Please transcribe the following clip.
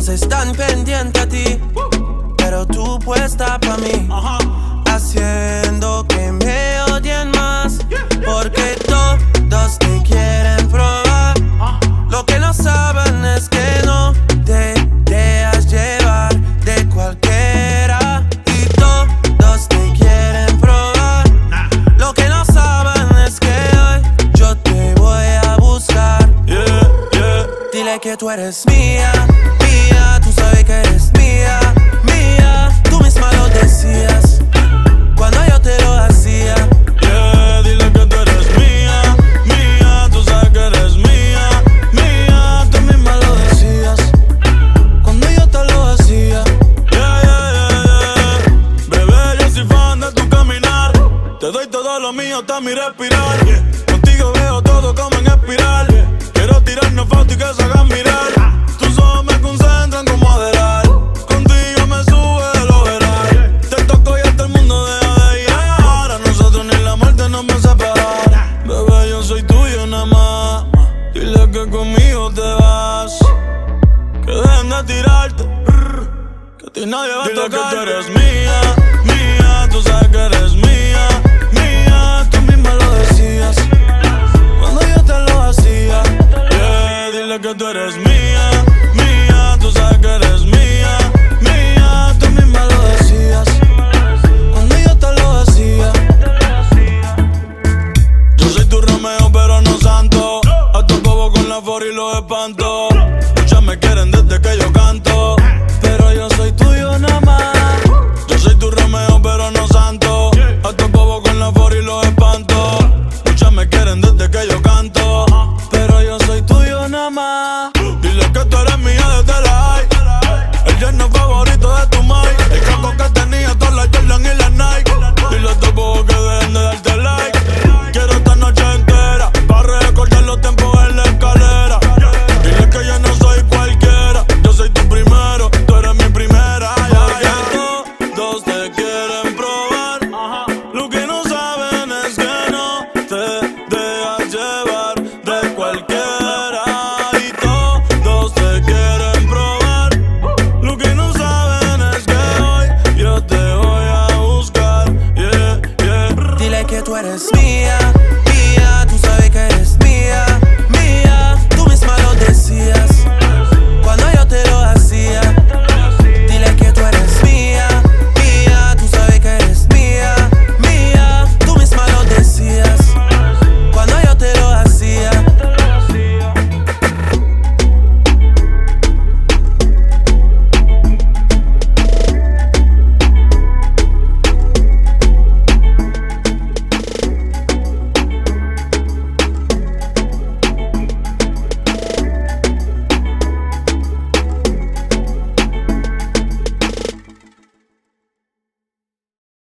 todos están pendientes a ti, pero tú puesta pa' mí, haciendo que me odien más, porque todos te quieren probar. Lo que no saben es que no te dejas llevar de cualquiera, y todos te quieren probar. Lo que no saben es que hoy yo te voy a buscar. Dile que tú eres mía, mía, tú sabes que eres mía, mía. Tú misma lo decías cuando yo te lo hacía. Dile que tú eres mía, mía, tú sabes que eres mía, mía. Tú misma lo decías cuando yo te lo hacía. Bebé, yo soy fan de tu caminar. Te doy todo lo mío hasta mi respirar. Contigo veo todo como en espiral. Quiero tirarnos fotos y que se hagan mirar. Tus ojos me concentran como Adelar. Contigo me sube el overall. Te toco y hasta el mundo deja de llegar. A nosotros ni la muerte nos va a separar. Bebé, yo soy tuyo nada más. Dile que conmigo te vas. Que dejen de tirarte, que a ti nadie va a tocar. Dile que tú eres mía, mía, tú sabes que eres mía, mía. Tú misma lo decías cuando yo te lo hacía. Dile que tú eres mía, mía, tú sabes que eres mía, mía. Tú misma lo decías cuando yo te lo hacía. Yo soy tu Romeo pero no santo. A tu bobo con la for y los espanto. Muchas me quieren desde que yo canto, pero yo soy tuyo nada más. Yo soy tu Romeo pero no santo. A tu bobo con la for y los espanto. Muchas me quieren desde que yo canto, pero yo soy tuyo nada más. Dile que tú eres mía desde la high. El yerno favorito de tu mai. El campo que tenía todas las Jordan y las Nike. Dile a estos bobos que dejen de darte like. Quiero esta noche entera para recordar los tiempos en la escalera. Dile que yo no soy cualquiera. Yo soy tu primero, tú eres mi primera. Todos te quieren probar. Lo que no saben es que no te dejas llevar de cualquiera. Y todos te quieren probar. Lo que no saben es que hoy yo te voy a buscar. Dile que tú eres mía,